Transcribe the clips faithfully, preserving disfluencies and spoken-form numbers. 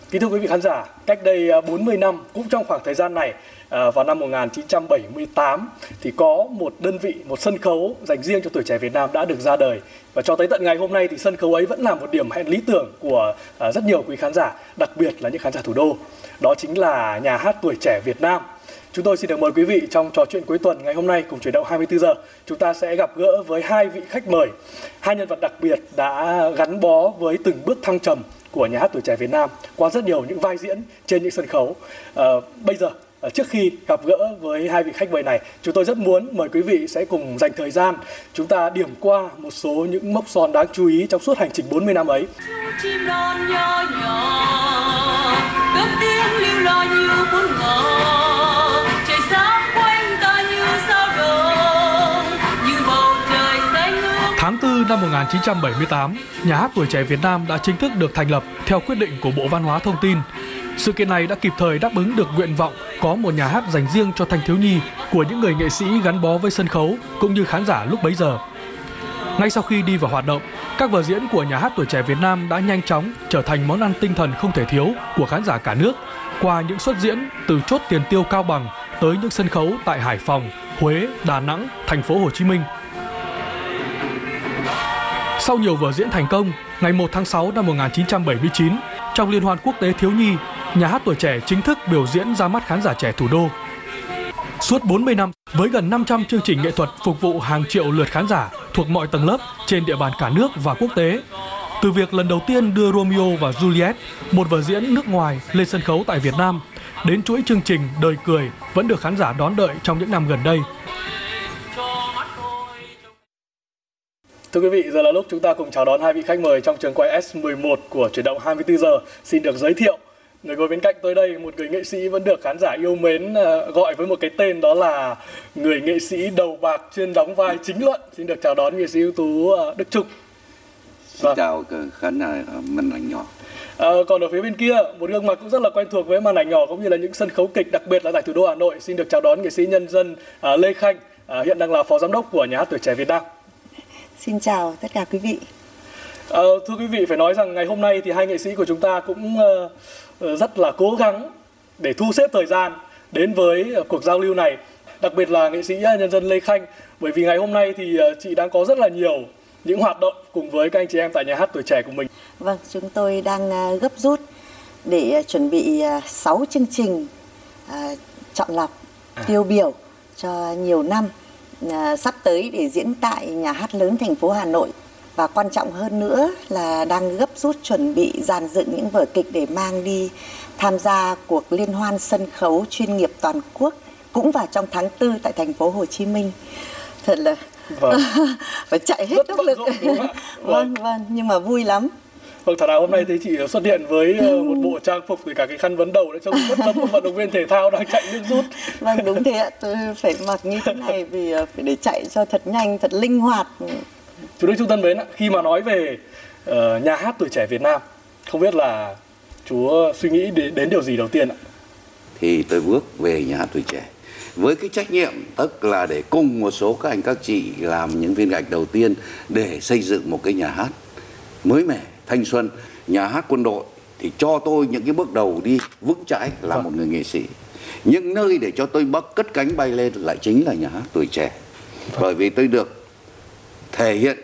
Kính thưa quý vị khán giả, cách đây bốn mươi năm, cũng trong khoảng thời gian này, vào năm một nghìn chín trăm bảy mươi tám, thì có một đơn vị, một sân khấu dành riêng cho tuổi trẻ Việt Nam đã được ra đời. Và cho tới tận ngày hôm nay thì sân khấu ấy vẫn là một điểm hẹn lý tưởng của rất nhiều quý khán giả, đặc biệt là những khán giả thủ đô. Đó chính là Nhà hát Tuổi Trẻ Việt Nam. Chúng tôi xin được mời quý vị trong trò chuyện cuối tuần ngày hôm nay cùng Chuyển động hai mươi tư giờ. Chúng ta sẽ gặp gỡ với hai vị khách mời, hai nhân vật đặc biệt đã gắn bó với từng bước thăng trầm của Nhà hát Tuổi Trẻ Việt Nam qua rất nhiều những vai diễn trên những sân khấu. À, bây giờ, trước khi gặp gỡ với hai vị khách mời này, chúng tôi rất muốn mời quý vị sẽ cùng dành thời gian chúng ta điểm qua một số những mốc son đáng chú ý trong suốt hành trình bốn mươi năm ấy. Chim non nhỏ nhỏ, cất tiếng lưu lo như phút ngọ, trời sáng quanh ta như sao đông, như bầu trời xanh ngút. Tháng tư năm một nghìn chín trăm bảy mươi tám, Nhà hát Tuổi Trẻ Việt Nam đã chính thức được thành lập theo quyết định của Bộ Văn hóa Thông tin. Sự kiện này đã kịp thời đáp ứng được nguyện vọng có một nhà hát dành riêng cho thanh thiếu nhi của những người nghệ sĩ gắn bó với sân khấu cũng như khán giả lúc bấy giờ. Ngay sau khi đi vào hoạt động, các vở diễn của Nhà hát Tuổi Trẻ Việt Nam đã nhanh chóng trở thành món ăn tinh thần không thể thiếu của khán giả cả nước qua những suất diễn từ chốt Tiền Tiêu Cao Bằng tới những sân khấu tại Hải Phòng, Huế, Đà Nẵng, thành phố Hồ Chí Minh. Sau nhiều vở diễn thành công, ngày một tháng sáu năm một nghìn chín trăm bảy mươi chín, trong Liên hoan quốc tế thiếu nhi, Nhà hát Tuổi Trẻ chính thức biểu diễn ra mắt khán giả trẻ thủ đô. Suốt bốn mươi năm, với gần năm trăm chương trình nghệ thuật phục vụ hàng triệu lượt khán giả thuộc mọi tầng lớp trên địa bàn cả nước và quốc tế. Từ việc lần đầu tiên đưa Romeo và Juliet, một vở diễn nước ngoài, lên sân khấu tại Việt Nam, đến chuỗi chương trình Đời Cười vẫn được khán giả đón đợi trong những năm gần đây. Thưa quý vị, giờ là lúc chúng ta cùng chào đón hai vị khách mời trong trường quay S mười một của Chuyển động hai mươi tư giờ. Xin được giới thiệu. Người ngồi bên cạnh tôi đây, một người nghệ sĩ vẫn được khán giả yêu mến gọi với một cái tên, đó là người nghệ sĩ đầu bạc chuyên đóng vai chính luận. Xin được chào đón nghệ sĩ ưu tú Đức Trục. Xin vâng. chào khán giả màn ảnh nhỏ. À, còn ở phía bên kia, một gương mặt cũng rất là quen thuộc với màn ảnh nhỏ cũng như là những sân khấu kịch, đặc biệt là tại thủ đô Hà Nội. Xin được chào đón nghệ sĩ nhân dân à, Lê Khanh, à, hiện đang là phó giám đốc của Nhà hát Tuổi Trẻ Việt Nam. Xin chào tất cả quý vị. À, thưa quý vị, phải nói rằng ngày hôm nay thì hai nghệ sĩ của chúng ta cũng uh, rất là cố gắng để thu xếp thời gian đến với uh, cuộc giao lưu này. Đặc biệt là nghệ sĩ nhân dân Lê Khanh, bởi vì ngày hôm nay thì uh, chị đang có rất là nhiều những hoạt động cùng với các anh chị em tại Nhà hát Tuổi Trẻ của mình. Vâng, chúng tôi đang uh, gấp rút để uh, chuẩn bị uh, sáu chương trình uh, chọn lọc à. tiêu biểu cho nhiều năm uh, sắp tới để diễn tại Nhà hát lớn thành phố Hà Nội. Và quan trọng hơn nữa là đang gấp rút chuẩn bị dàn dựng những vở kịch để mang đi tham gia cuộc liên hoan sân khấu chuyên nghiệp toàn quốc cũng vào trong tháng tư tại thành phố Hồ Chí Minh. Thật là vâng. phải chạy hết tốc lực. Vâng. vâng, vâng, nhưng mà vui lắm. Vâng, thật ra hôm nay thấy chị xuất hiện với một bộ trang phục với cả cái khăn vấn đầu đã trông rất giống một vận động viên thể thao đang chạy nước rút. Vâng, đúng thế ạ. Tôi phải mặc như thế này vì phải để chạy cho thật nhanh, thật linh hoạt. Chú Đức Trung thân mến ạ, khi mà nói về uh, Nhà hát Tuổi Trẻ Việt Nam, không biết là chú suy nghĩ đến, đến điều gì đầu tiên ạ? Thì tôi bước về Nhà hát Tuổi Trẻ với cái trách nhiệm, tức là để cùng một số các anh các chị làm những viên gạch đầu tiên để xây dựng một cái nhà hát mới mẻ, thanh xuân. Nhà hát quân đội thì cho tôi những cái bước đầu đi vững chãi là vâng. một người nghệ sĩ. Nhưng nơi để cho tôi bắt cất cánh bay lên lại chính là Nhà hát Tuổi Trẻ. Vâng. Bởi vì tôi được thể hiện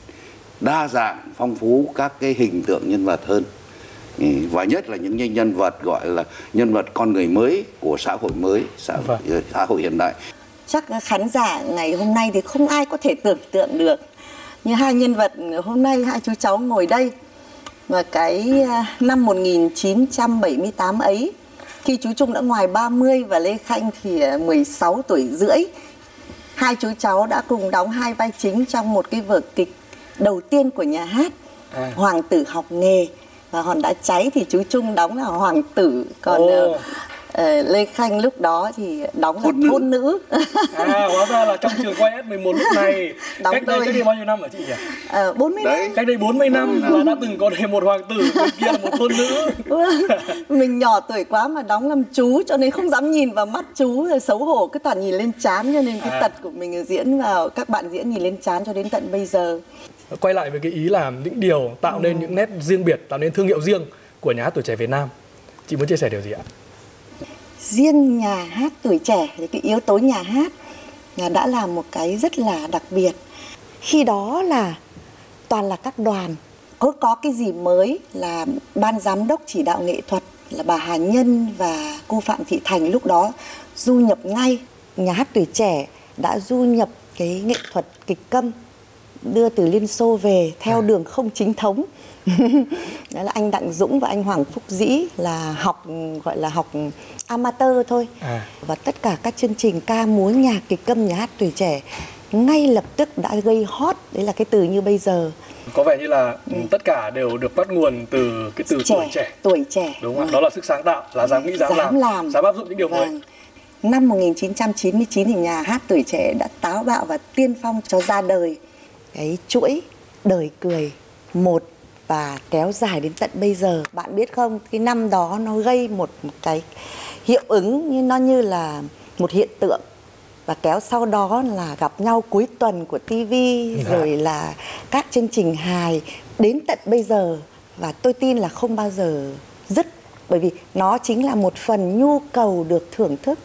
đa dạng, phong phú các cái hình tượng nhân vật hơn. Và nhất là những nhân vật gọi là nhân vật con người mới của xã hội mới, xã, vâng. xã hội hiện đại. Chắc khán giả ngày hôm nay thì không ai có thể tưởng tượng được như hai nhân vật hôm nay hai chú cháu ngồi đây. Và cái năm một nghìn chín trăm bảy mươi tám ấy, khi chú Trung đã ngoài ba mươi và Lê Khanh thì mười sáu tuổi rưỡi, hai chú cháu đã cùng đóng hai vai chính trong một cái vở kịch đầu tiên của nhà hát, à. Hoàng tử học nghề. Và Hòn Đá Cháy thì chú Trung đóng là hoàng tử, còn oh. uh, Lê Khanh lúc đó thì đóng là thôn, thôn nữ. À, hóa ra là trong trường quay S mười một lúc này. Đóng cách đây cách đây bao nhiêu năm hả chị nhỉ? À, bốn mươi năm. Cách đây bốn mươi năm là đã từng có một hoàng tử, bên kia là một thôn nữ. Mình nhỏ tuổi quá mà đóng làm chú, cho nên không dám nhìn vào mắt chú, rồi xấu hổ cứ toàn nhìn lên trán, cho nên cái à. tật của mình diễn vào các bạn diễn nhìn lên trán cho đến tận bây giờ. Quay lại với cái ý là những điều tạo nên ừ. những nét riêng biệt, tạo nên thương hiệu riêng của Nhà hát Tuổi Trẻ Việt Nam. Chị muốn chia sẻ điều gì ạ? Riêng nhà hát Tuổi Trẻ thì cái yếu tố nhà hát là đã là một cái rất là đặc biệt. Khi đó là toàn là các đoàn, có có cái gì mới là ban giám đốc chỉ đạo nghệ thuật là bà Hà Nhân và cô Phạm Thị Thành lúc đó du nhập ngay. Nhà hát Tuổi Trẻ đã du nhập cái nghệ thuật kịch câm đưa từ Liên Xô về theo đường không chính thống. Đó là anh Đặng Dũng và anh Hoàng Phúc Dĩ là học gọi là học amateur thôi. À. Và tất cả các chương trình ca múa nhạc kịch câm nhà hát Tuổi Trẻ ngay lập tức đã gây hot, đấy là cái từ như bây giờ. Có vẻ như là ừ. tất cả đều được bắt nguồn từ cái từ trẻ, tuổi trẻ. Tuổi trẻ. Đúng không? Đó là sức sáng tạo, là dám nghĩ, dám, dám làm, làm, dám áp dụng những điều vâng. mới. Năm một nghìn chín trăm chín mươi chín thì nhà hát Tuổi Trẻ đã táo bạo và tiên phong cho ra đời cái chuỗi Đời Cười một và kéo dài đến tận bây giờ. Bạn biết không, cái năm đó nó gây một cái hiệu ứng như nó như là một hiện tượng. Và kéo sau đó là gặp nhau cuối tuần của ti vi, dạ. rồi là các chương trình hài đến tận bây giờ. Và tôi tin là không bao giờ dứt, bởi vì nó chính là một phần nhu cầu được thưởng thức.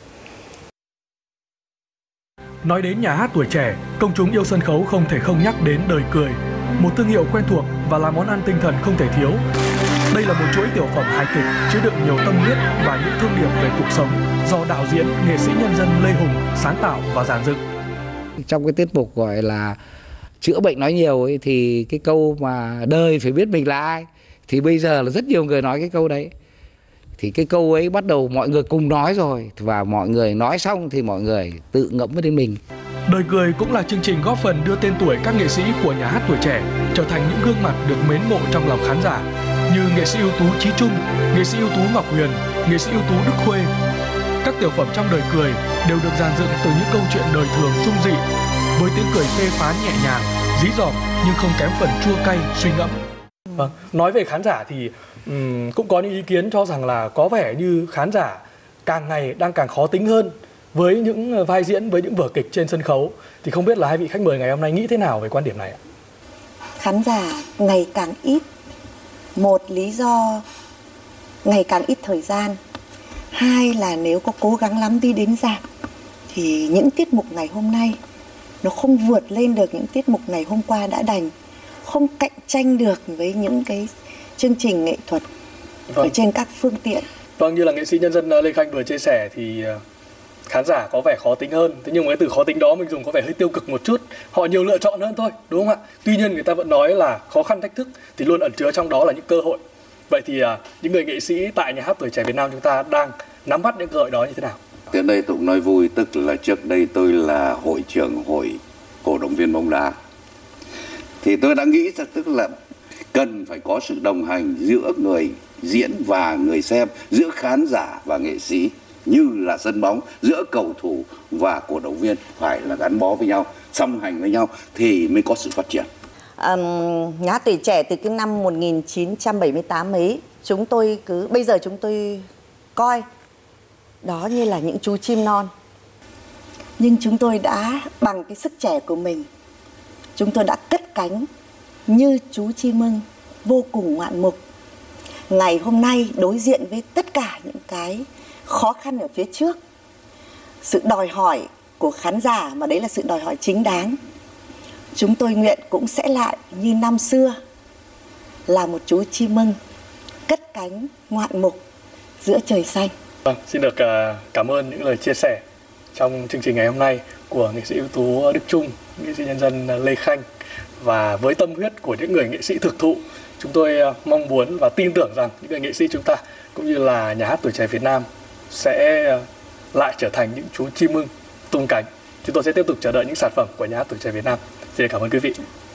Nói đến nhà hát Tuổi Trẻ, công chúng yêu sân khấu không thể không nhắc đến Đời Cười, một thương hiệu quen thuộc và là món ăn tinh thần không thể thiếu. Đây là một chuỗi tiểu phẩm hài kịch chứa đựng nhiều tâm huyết và những thông điệp về cuộc sống do đạo diễn, nghệ sĩ nhân dân Lê Hùng sáng tạo và dàn dựng. Trong cái tiết mục gọi là chữa bệnh nói nhiều ấy, thì cái câu mà đời phải biết mình là ai, thì bây giờ là rất nhiều người nói cái câu đấy. Thì cái câu ấy bắt đầu mọi người cùng nói rồi, và mọi người nói xong thì mọi người tự ngẫm đến mình. Đời Cười cũng là chương trình góp phần đưa tên tuổi các nghệ sĩ của nhà hát Tuổi Trẻ trở thành những gương mặt được mến mộ trong lòng khán giả, như nghệ sĩ ưu tú Chí Trung, nghệ sĩ ưu tú Ngọc Huyền, nghệ sĩ ưu tú Đức Khuê. Các tiểu phẩm trong Đời Cười đều được dàn dựng từ những câu chuyện đời thường dung dị, với tiếng cười phê phán nhẹ nhàng, dí dỏm nhưng không kém phần chua cay, suy ngẫm. Vâng, nói về khán giả thì um, cũng có những ý kiến cho rằng là có vẻ như khán giả càng ngày đang càng khó tính hơn với những vai diễn, với những vở kịch trên sân khấu. Thì không biết là hai vị khách mời ngày hôm nay nghĩ thế nào về quan điểm này ạ? Khán giả ngày càng ít. Một lý do ngày càng ít thời gian. Hai là nếu có cố gắng lắm đi đến rạp thì những tiết mục ngày hôm nay nó không vượt lên được những tiết mục ngày hôm qua đã đành, không cạnh tranh được với những cái chương trình nghệ thuật vâng. ở trên các phương tiện. Vâng, như là nghệ sĩ nhân dân Lê Khanh vừa chia sẻ thì khán giả có vẻ khó tính hơn. Thế nhưng mà cái từ khó tính đó mình dùng có vẻ hơi tiêu cực một chút. Họ nhiều lựa chọn hơn thôi, đúng không ạ? Tuy nhiên người ta vẫn nói là khó khăn thách thức thì luôn ẩn chứa trong đó là những cơ hội. Vậy thì à, những người nghệ sĩ tại nhà hát Tuổi Trẻ Việt Nam chúng ta đang nắm bắt những cơ hội đó như thế nào? Từ đây tôi cũng nói vui, tức là trước đây tôi là hội trưởng hội cổ động viên bóng đá. Thì tôi đã nghĩ rằng tức là cần phải có sự đồng hành giữa người diễn và người xem, giữa khán giả và nghệ sĩ, như là sân bóng, giữa cầu thủ và cổ động viên phải là gắn bó với nhau, song hành với nhau thì mới có sự phát triển. Um, nhà hát Tuổi Trẻ từ cái năm một nghìn chín trăm bảy mươi tám ấy, chúng tôi cứ bây giờ chúng tôi coi đó như là những chú chim non. Nhưng chúng tôi đã bằng cái sức trẻ của mình, chúng tôi đã cất cánh như chú chim ưng vô cùng ngoạn mục. Ngày hôm nay đối diện với tất cả những cái khó khăn ở phía trước, sự đòi hỏi của khán giả mà đấy là sự đòi hỏi chính đáng, chúng tôi nguyện cũng sẽ lại như năm xưa là một chú chim ưng cất cánh ngoạn mục giữa trời xanh. Vâng, xin được cảm ơn những lời chia sẻ trong chương trình ngày hôm nay của nghệ sĩ ưu tú Đức Trung, nghệ sĩ nhân dân Lê Khanh. Và với tâm huyết của những người nghệ sĩ thực thụ, chúng tôi mong muốn và tin tưởng rằng những người nghệ sĩ chúng ta cũng như là nhà hát Tuổi Trẻ Việt Nam sẽ lại trở thành những chú chim ưng tung cánh. Chúng tôi sẽ tiếp tục chờ đợi những sản phẩm của nhà hát Tuổi Trẻ Việt Nam. Xin cảm ơn quý vị.